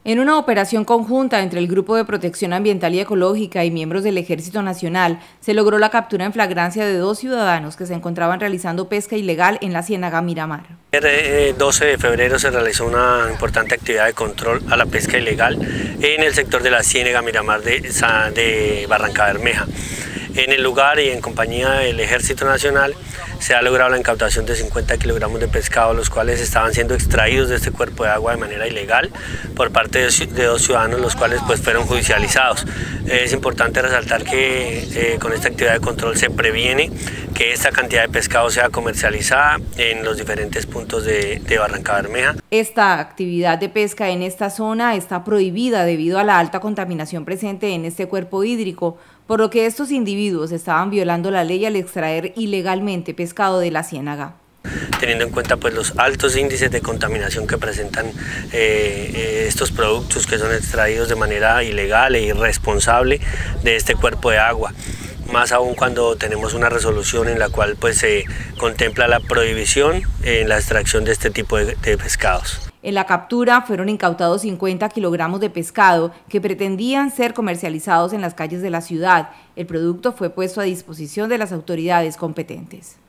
En una operación conjunta entre el Grupo de Protección Ambiental y Ecológica y miembros del Ejército Nacional, se logró la captura en flagrancia de 2 ciudadanos que se encontraban realizando pesca ilegal en la Ciénaga Miramar. El 12 de febrero se realizó una importante actividad de control a la pesca ilegal en el sector de la Ciénaga Miramar de Barrancabermeja. En el lugar y en compañía del Ejército Nacional se ha logrado la incautación de 50 kilogramos de pescado, los cuales estaban siendo extraídos de este cuerpo de agua de manera ilegal por parte de 2 ciudadanos, los cuales fueron judicializados. Es importante resaltar que con esta actividad de control se previene que esta cantidad de pescado sea comercializada en los diferentes puntos de Barrancabermeja. Esta actividad de pesca en esta zona está prohibida debido a la alta contaminación presente en este cuerpo hídrico, por lo que estos individuos estaban violando la ley al extraer ilegalmente pescado de la ciénaga. Teniendo en cuenta pues los altos índices de contaminación que presentan estos productos que son extraídos de manera ilegal e irresponsable de este cuerpo de agua. Más aún cuando tenemos una resolución en la cual pues se contempla la prohibición en la extracción de este tipo de pescados. En la captura fueron incautados 50 kilogramos de pescado que pretendían ser comercializados en las calles de la ciudad. El producto fue puesto a disposición de las autoridades competentes.